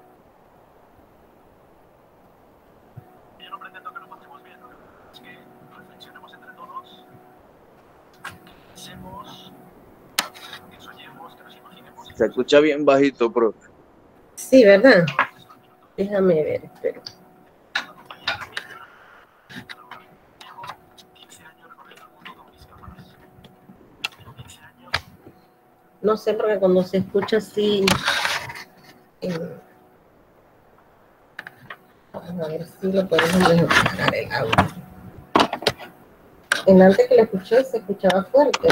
yo no pretendo que lo pasemos bien, es que reflexionemos entre todos, pensemos, que soñemos, que nos imaginemos. Se escucha bien bajito, profe. Sí, ¿verdad? Déjame ver, espero. No sé, porque cuando se escucha así... vamos a ver si lo podemos mejorar el audio. En antes que lo escuché se escuchaba fuerte.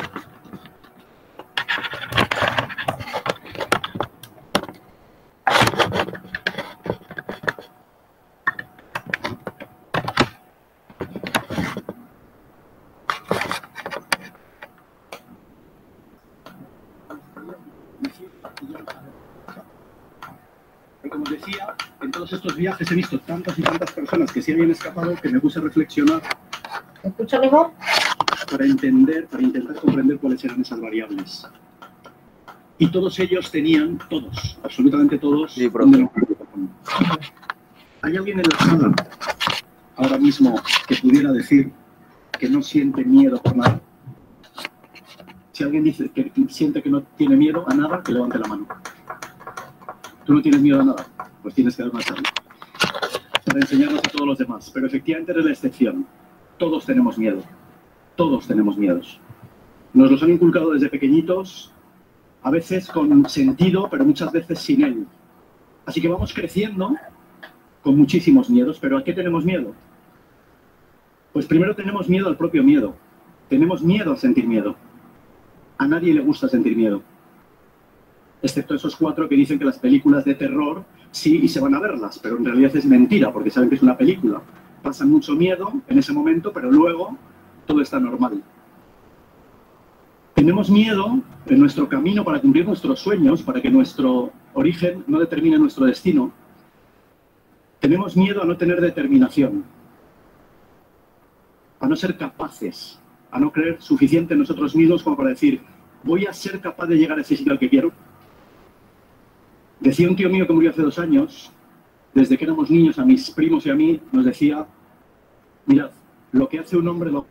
Como os decía, en todos estos viajes he visto tantas y tantas personas que se habían escapado que me puse a reflexionar. ¿Me escucha mejor? Para intentar comprender cuáles eran esas variables. Y todos ellos tenían, todos, absolutamente todos, sí, profe. ¿Hay alguien en la sala ahora mismo que pudiera decir que no siente miedo por nada? Si alguien dice que siente que no tiene miedo a nada, que levante la mano. ¿Tú no tienes miedo a nada? Pues tienes que dar una charla para enseñarnos a todos los demás. Pero efectivamente eres la excepción. Todos tenemos miedo. Todos tenemos miedos. Nos los han inculcado desde pequeñitos, a veces con sentido, pero muchas veces sin él. Así que vamos creciendo con muchísimos miedos. ¿Pero a qué tenemos miedo? Pues primero tenemos miedo al propio miedo. Tenemos miedo a sentir miedo. A nadie le gusta sentir miedo. Excepto esos 4 que dicen que las películas de terror sí y se van a verlas, pero en realidad es mentira, porque saben que es una película. Pasan mucho miedo en ese momento, pero luego todo está normal. Tenemos miedo en nuestro camino para cumplir nuestros sueños, para que nuestro origen no determine nuestro destino. Tenemos miedo a no tener determinación, a no ser capaces, a no creer suficiente en nosotros mismos como para decir: voy a ser capaz de llegar a ese sitio al que quiero. Decía un tío mío que murió hace 2 años, desde que éramos niños, a mis primos y a mí, nos decía: mirad, lo que hace un hombre lo...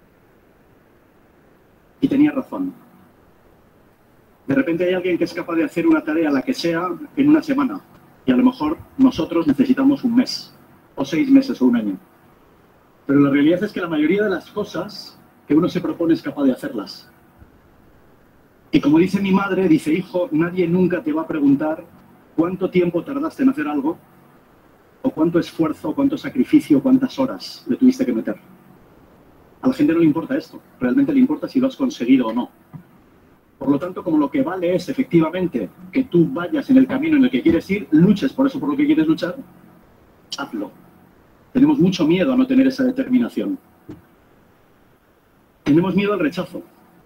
Y tenía razón. De repente hay alguien que es capaz de hacer una tarea, la que sea, en una semana. Y a lo mejor nosotros necesitamos 1 mes, o 6 meses, o 1 año. Pero la realidad es que la mayoría de las cosas que uno se propone es capaz de hacerlas. Y como dice mi madre, dice: hijo, nadie nunca te va a preguntar cuánto tiempo tardaste en hacer algo, o cuánto esfuerzo, cuánto sacrificio, cuántas horas le tuviste que meter. A la gente no le importa esto, realmente le importa si lo has conseguido o no. Por lo tanto, como lo que vale es efectivamente que tú vayas en el camino en el que quieres ir, luches por eso por lo que quieres luchar, hazlo. Tenemos mucho miedo a no tener esa determinación. Tenemos miedo al rechazo.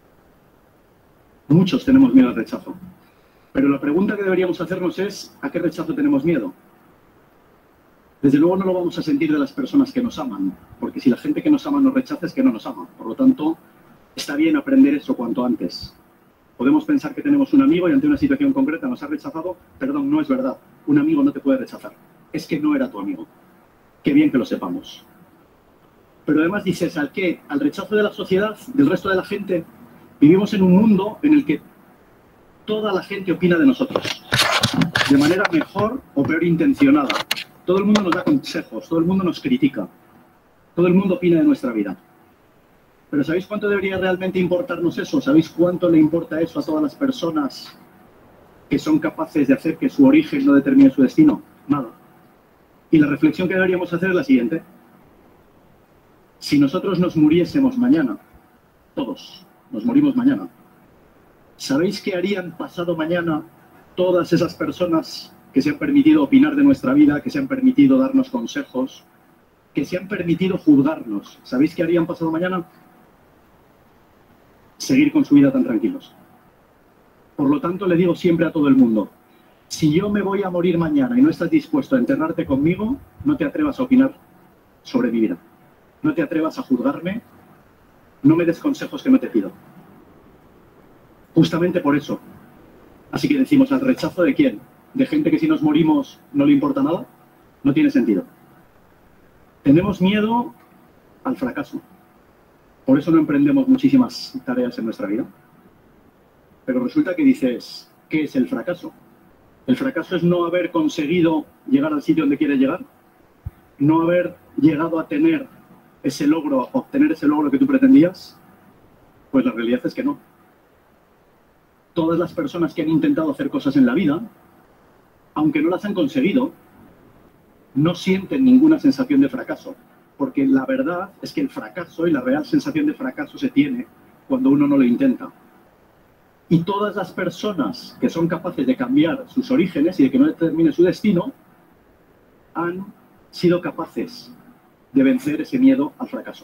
Muchos tenemos miedo al rechazo. Pero la pregunta que deberíamos hacernos es: ¿a qué rechazo tenemos miedo? Desde luego no lo vamos a sentir de las personas que nos aman, porque si la gente que nos ama nos rechaza es que no nos ama. Por lo tanto, está bien aprender eso cuanto antes. Podemos pensar que tenemos un amigo y ante una situación concreta nos ha rechazado. Perdón, no es verdad. Un amigo no te puede rechazar. Es que no era tu amigo. Qué bien que lo sepamos. Pero además dices, ¿al qué? Al rechazo de la sociedad, del resto de la gente. Vivimos en un mundo en el que toda la gente opina de nosotros, de manera mejor o peor intencionada. Todo el mundo nos da consejos, todo el mundo nos critica, todo el mundo opina de nuestra vida. Pero ¿sabéis cuánto debería realmente importarnos eso? ¿Sabéis cuánto le importa eso a todas las personas que son capaces de hacer que su origen no determine su destino? Nada. Y la reflexión que deberíamos hacer es la siguiente. Si nosotros nos muriésemos mañana, todos nos morimos mañana, ¿sabéis qué harían pasado mañana todas esas personas que se han permitido opinar de nuestra vida, que se han permitido darnos consejos, que se han permitido juzgarnos? ¿Sabéis qué harían pasado mañana? Seguir con su vida tan tranquilos. Por lo tanto, le digo siempre a todo el mundo, si yo me voy a morir mañana y no estás dispuesto a enterrarte conmigo, no te atrevas a opinar sobre mi vida. No te atrevas a juzgarme, no me des consejos que no te pido. Justamente por eso. Así que decimos, ¿al rechazo de quién? ¿De gente que si nos morimos no le importa nada? No tiene sentido. Tenemos miedo al fracaso. Por eso no emprendemos muchísimas tareas en nuestra vida. Pero resulta que dices, ¿qué es el fracaso? El fracaso es no haber conseguido llegar al sitio donde quieres llegar, no haber llegado a tener ese logro, obtener ese logro que tú pretendías. Pues la realidad es que no. Todas las personas que han intentado hacer cosas en la vida, aunque no las han conseguido, no sienten ninguna sensación de fracaso, porque la verdad es que el fracaso y la real sensación de fracaso se tiene cuando uno no lo intenta. Y todas las personas que son capaces de cambiar sus orígenes y de que no determine su destino, han sido capaces de vencer ese miedo al fracaso.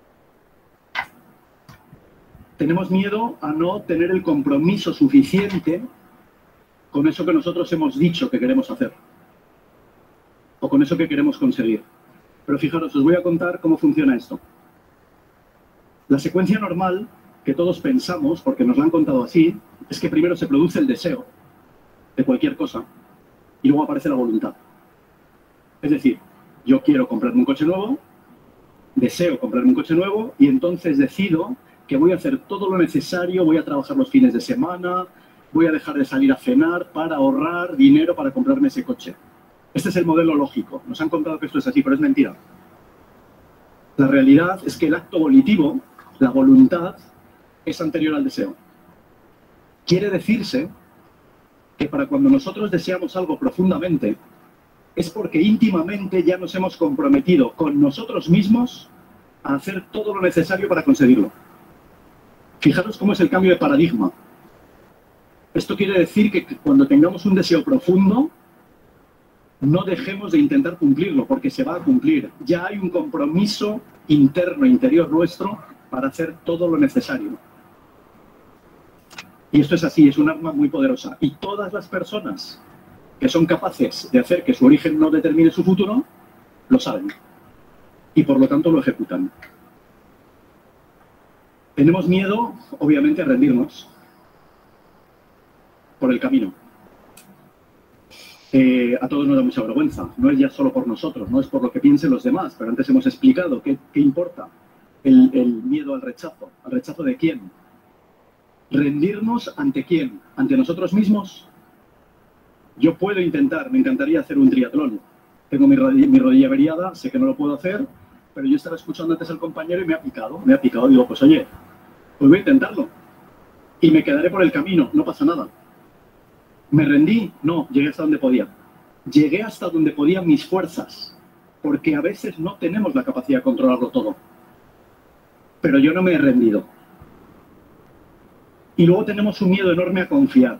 Tenemos miedo a no tener el compromiso suficiente con eso que nosotros hemos dicho que queremos hacer, o con eso que queremos conseguir. Pero fijaros, os voy a contar cómo funciona esto. La secuencia normal que todos pensamos, porque nos lo han contado así, es que primero se produce el deseo de cualquier cosa y luego aparece la voluntad. Es decir, yo quiero comprarme un coche nuevo, deseo comprarme un coche nuevo y entonces decido que voy a hacer todo lo necesario, voy a trabajar los fines de semana, voy a dejar de salir a cenar para ahorrar dinero para comprarme ese coche. Este es el modelo lógico. Nos han contado que esto es así, pero es mentira. La realidad es que el acto volitivo, la voluntad, es anterior al deseo. Quiere decirse que para cuando nosotros deseamos algo profundamente, es porque íntimamente ya nos hemos comprometido con nosotros mismos a hacer todo lo necesario para conseguirlo. Fijaros cómo es el cambio de paradigma. Esto quiere decir que cuando tengamos un deseo profundo, no dejemos de intentar cumplirlo, porque se va a cumplir. Ya hay un compromiso interno, interior nuestro, para hacer todo lo necesario. Y esto es así, es un arma muy poderosa. Y todas las personas que son capaces de hacer que su origen no determine su futuro, lo saben. Y por lo tanto lo ejecutan. Tenemos miedo, obviamente, a rendirnos por el camino. A todos nos da mucha vergüenza. No es ya solo por nosotros, no es por lo que piensen los demás. Pero antes hemos explicado qué importa el miedo al rechazo. ¿Al rechazo de quién? ¿Rendirnos ante quién? ¿Ante nosotros mismos? Yo puedo intentar, me encantaría hacer un triatlón. Tengo mi rodilla averiada, sé que no lo puedo hacer, pero yo estaba escuchando antes al compañero y me ha picado. Digo, pues oye, pues voy a intentarlo. Y me quedaré por el camino, no pasa nada. ¿Me rendí? No, llegué hasta donde podía. Llegué hasta donde podían mis fuerzas, porque a veces no tenemos la capacidad de controlarlo todo. Pero yo no me he rendido. Y luego tenemos un miedo enorme a confiar.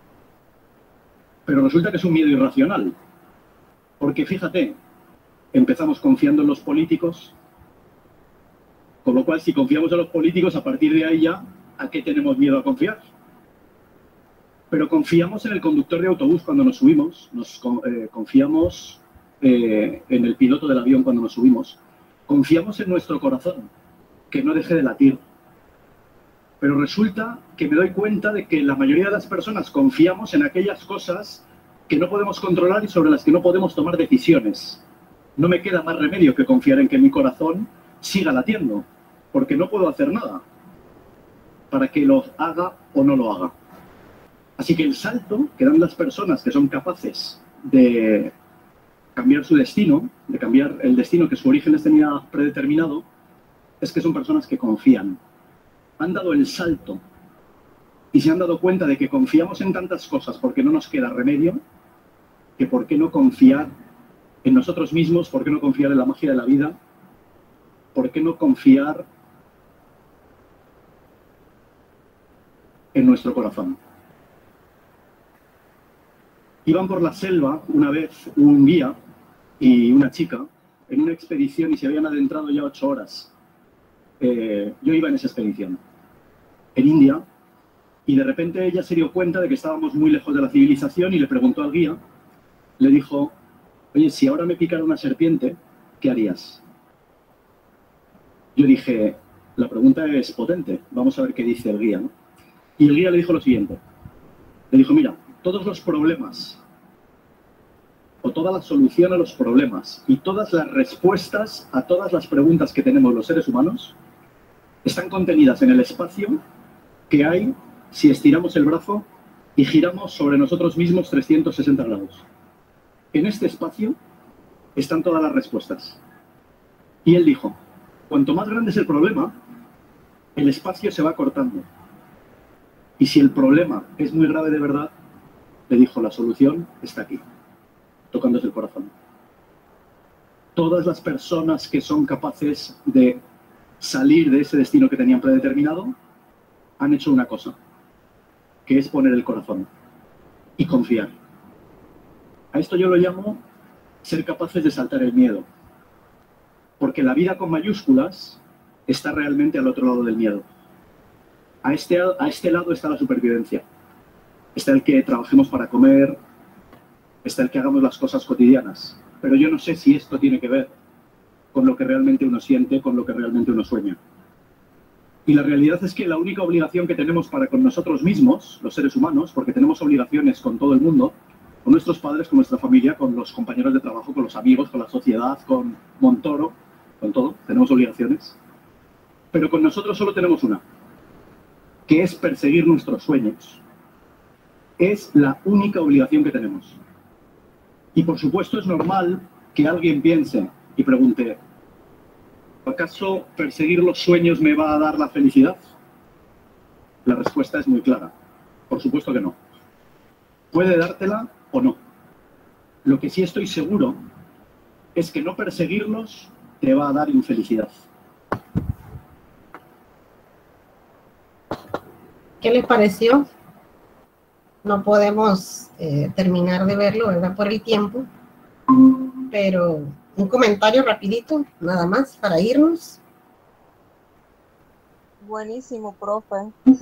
Pero resulta que es un miedo irracional. Porque fíjate, empezamos confiando en los políticos, con lo cual si confiamos en los políticos, a partir de ahí ya, ¿a qué tenemos miedo a confiar? Pero confiamos en el conductor de autobús cuando nos subimos, confiamos en el piloto del avión cuando nos subimos, confiamos en nuestro corazón, que no deje de latir. Pero resulta que me doy cuenta de que la mayoría de las personas confiamos en aquellas cosas que no podemos controlar y sobre las que no podemos tomar decisiones. No me queda más remedio que confiar en que mi corazón siga latiendo, porque no puedo hacer nada para que lo haga o no lo haga. Así que el salto que dan las personas que son capaces de cambiar su destino, de cambiar el destino que su origen les tenía predeterminado, es que son personas que confían. Han dado el salto y se han dado cuenta de que confiamos en tantas cosas porque no nos queda remedio, que por qué no confiar en nosotros mismos, por qué no confiar en la magia de la vida, por qué no confiar en nuestro corazón. Iban por la selva una vez un guía y una chica en una expedición y se habían adentrado ya 8 horas. Yo iba en esa expedición, en India, y de repente ella se dio cuenta de que estábamos muy lejos de la civilización y le preguntó al guía, le dijo, oye, si ahora me picara una serpiente, ¿qué harías? Yo dije, la pregunta es potente, vamos a ver qué dice el guía, ¿no? Y el guía le dijo lo siguiente, le dijo, mira, todos los problemas, o toda la solución a los problemas y todas las respuestas a todas las preguntas que tenemos los seres humanos están contenidas en el espacio que hay si estiramos el brazo y giramos sobre nosotros mismos 360 grados. En este espacio están todas las respuestas. Y él dijo, cuanto más grande es el problema, el espacio se va cortando. Y si el problema es muy grave de verdad, le dijo, la solución está aquí, tocándose el corazón. Todas las personas que son capaces de salir de ese destino que tenían predeterminado han hecho una cosa, que es poner el corazón y confiar. A esto yo lo llamo ser capaces de saltar el miedo, porque la vida con mayúsculas está realmente al otro lado del miedo. A este lado está la supervivencia, está el que trabajemos para comer, está el que hagamos las cosas cotidianas, pero yo no sé si esto tiene que ver con lo que realmente uno siente, con lo que realmente uno sueña. Y la realidad es que la única obligación que tenemos para con nosotros mismos, los seres humanos, porque tenemos obligaciones con todo el mundo, con nuestros padres, con nuestra familia, con los compañeros de trabajo, con los amigos, con la sociedad, con Montoro, con todo, tenemos obligaciones. Pero con nosotros solo tenemos una, que es perseguir nuestros sueños. Es la única obligación que tenemos. Y por supuesto es normal que alguien piense y pregunte, ¿acaso perseguir los sueños me va a dar la felicidad? La respuesta es muy clara. Por supuesto que no. Puede dártela o no. Lo que sí estoy seguro es que no perseguirlos te va a dar infelicidad. ¿Qué les pareció? No podemos terminar de verlo, ¿verdad? Por el tiempo. Pero un comentario rapidito, nada más, para irnos. Buenísimo, profe.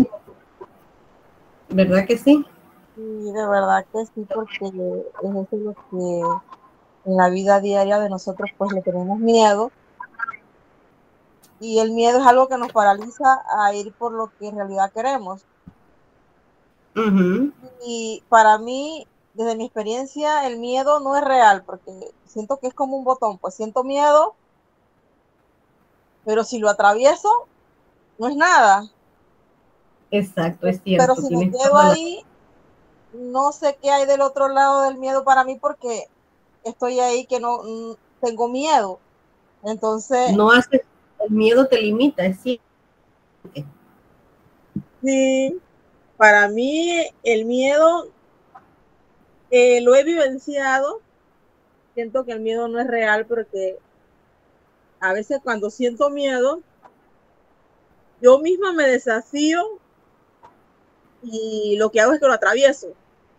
¿Verdad que sí? Y de verdad que sí, porque es eso lo que en la vida diaria de nosotros pues le tenemos miedo. Y el miedo es algo que nos paraliza a ir por lo que en realidad queremos. Uh-huh. Y para mí, desde mi experiencia, el miedo no es real, porque siento que es como un botón, pues siento miedo, pero si lo atravieso, no es nada. Exacto, es cierto. Pero si me quedo ahí, no sé qué hay del otro lado del miedo para mí, porque estoy ahí que no tengo miedo. Entonces... No hace, el miedo te limita, es cierto. Sí, para mí el miedo lo he vivenciado. Siento que el miedo no es real porque a veces cuando siento miedo, yo misma me desafío y lo que hago es que lo atravieso.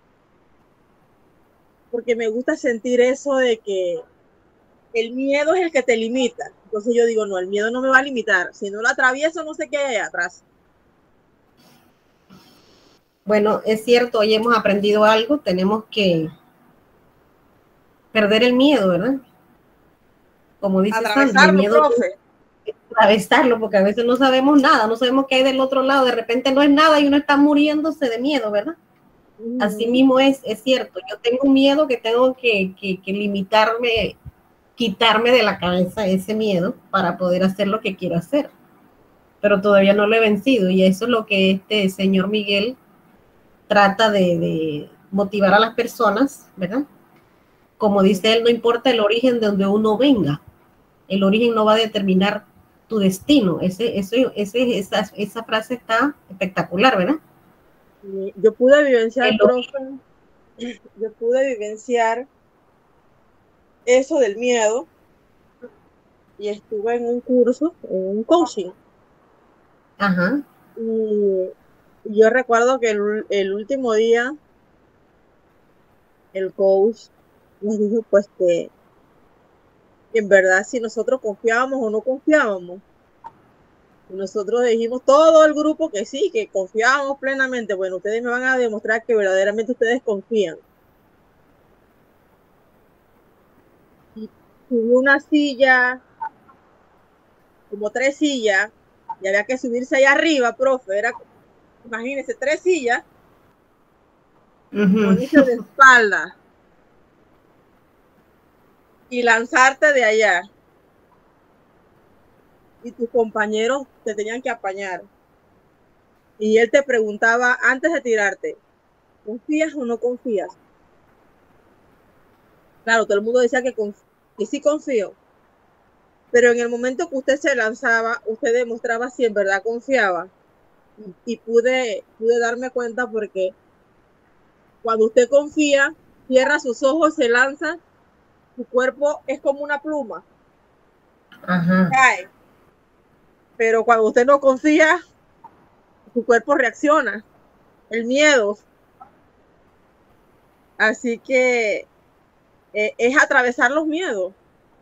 Porque me gusta sentir eso de que el miedo es el que te limita. Entonces yo digo, no, el miedo no me va a limitar. Si no lo atravieso, no sé qué hay atrás. Bueno, es cierto, hoy hemos aprendido algo. Tenemos que perder el miedo, ¿verdad? Como dice Sandra, el Atravesarlo, miedo profe. es atravesarlo, porque a veces no sabemos nada, no sabemos qué hay del otro lado, de repente no es nada y uno está muriéndose de miedo, ¿verdad? Así mismo es cierto, yo tengo un miedo que tengo que limitarme, quitarme de la cabeza ese miedo para poder hacer lo que quiero hacer, pero todavía no lo he vencido, y eso es lo que este señor Miguel trata de motivar a las personas, ¿verdad? Como dice él, no importa el origen de donde uno venga, el origen no va a determinar tu destino. Esa frase está espectacular, ¿verdad? Yo pude vivenciar, profe, yo pude vivenciar eso del miedo y estuve en un curso, en un coaching. Ajá. Y yo recuerdo que el último día el coach nos dijo pues que en verdad si nosotros confiábamos o no confiábamos. Y nosotros dijimos todo el grupo que sí, que confiábamos plenamente. Bueno, ustedes me van a demostrar que verdaderamente ustedes confían. Y subió una silla, como 3 sillas, y había que subirse allá arriba, profe. Era, imagínense, 3 sillas, ponerse de espalda y lanzarte de allá. Y tus compañeros te tenían que apañar. Y él te preguntaba antes de tirarte, ¿confías o no confías? Claro, todo el mundo decía que sí confío. Pero en el momento que usted se lanzaba, usted demostraba si en verdad confiaba. Y pude darme cuenta porque cuando usted confía, cierra sus ojos, se lanza, su cuerpo es como una pluma. Ajá. Cae. Pero cuando usted no confía, su cuerpo reacciona. El miedo. Así que es atravesar los miedos.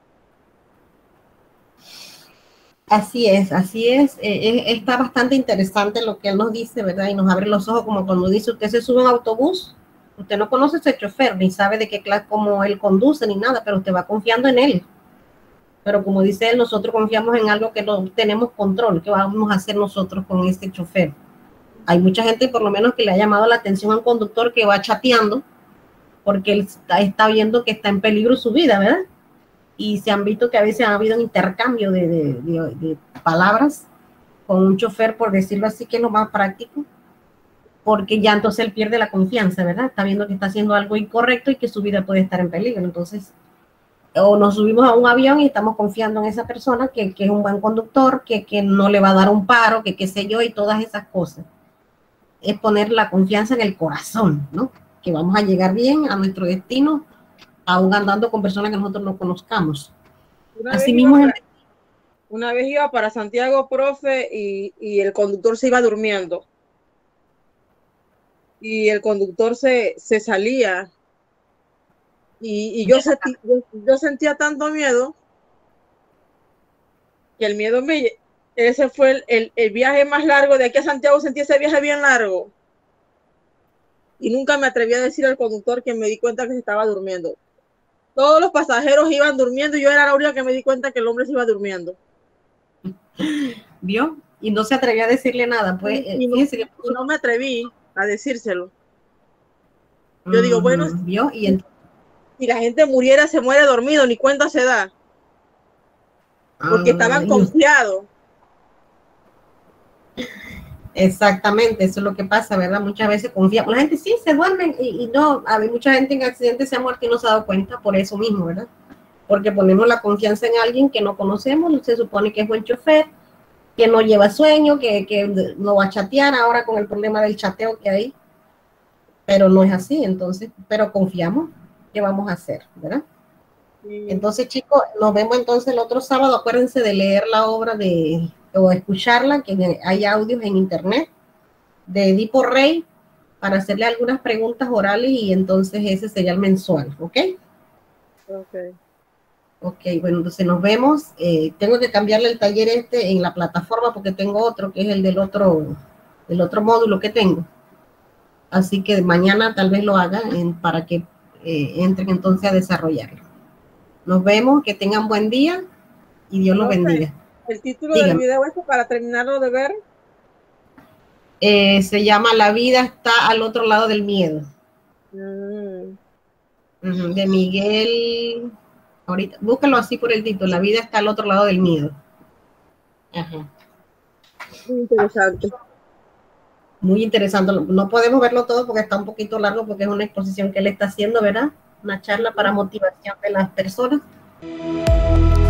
Así es. Está bastante interesante lo que él nos dice, ¿verdad? Y nos abre los ojos, como cuando dice, usted se sube a un autobús, usted no conoce a ese chofer, ni sabe de qué clase, cómo él conduce, ni nada, pero usted va confiando en él. Pero como dice él, nosotros confiamos en algo que no tenemos control, que vamos a hacer nosotros con este chofer. Hay mucha gente, por lo menos, que le ha llamado la atención al conductor que va chateando, porque él está viendo que está en peligro su vida, ¿verdad? Y se han visto que a veces ha habido un intercambio de palabras con un chofer, por decirlo así, que es lo más práctico, porque ya entonces él pierde la confianza, ¿verdad? Está viendo que está haciendo algo incorrecto y que su vida puede estar en peligro. Entonces, o nos subimos a un avión y estamos confiando en esa persona que es un buen conductor, que no le va a dar un paro, que qué sé yo, y todas esas cosas. Es poner la confianza en el corazón, ¿no? Que vamos a llegar bien a nuestro destino, aún andando con personas que nosotros no conozcamos. Una vez iba para Santiago, profe, y el conductor se iba durmiendo. Y el conductor se salía. Y yo sentía tanto miedo que el miedo ese fue el viaje más largo de aquí a Santiago. Sentí ese viaje bien largo y nunca me atreví a decir al conductor que me di cuenta que se estaba durmiendo. Todos los pasajeros iban durmiendo y yo era la única que me di cuenta que el hombre se iba durmiendo. ¿Vio? Y no se atrevió a decirle nada. Pues, no me atreví a decírselo. Yo digo, bueno, ¿vio? Y si la gente muriera, se muere dormido, ni cuenta se da. Porque estaban confiados. Exactamente, eso es lo que pasa, ¿verdad? Muchas veces confiamos. La gente sí se duerme y no, hay mucha gente en accidentes se ha muerto y no se ha dado cuenta por eso mismo, ¿verdad? Porque ponemos la confianza en alguien que no conocemos, se supone que es buen chofer, que no lleva sueño, que no va a chatear ahora con el problema del chateo que hay, pero no es así, entonces, pero confiamos, ¿qué vamos a hacer, verdad? Sí. Entonces, chicos, nos vemos entonces el otro sábado. Acuérdense de leer la obra o escucharla, que hay audios en internet de Edipo Rey, para hacerle algunas preguntas orales, y entonces ese sería el mensual, ¿ok? Ok, bueno, entonces nos vemos. Tengo que cambiarle el taller en la plataforma porque tengo otro, que es el del otro módulo que tengo. Así que mañana tal vez lo haga para que entren entonces a desarrollarlo. Nos vemos, que tengan buen día y Dios los bendiga. El título del video para terminarlo de ver. Se llama La vida está al otro lado del miedo. De Miguel. Ahorita, búscalo así por el título, La vida está al otro lado del miedo. Muy interesante. Muy interesante. No podemos verlo todo porque está un poquito largo, porque es una exposición que él está haciendo, ¿verdad? Una charla para motivación de las personas.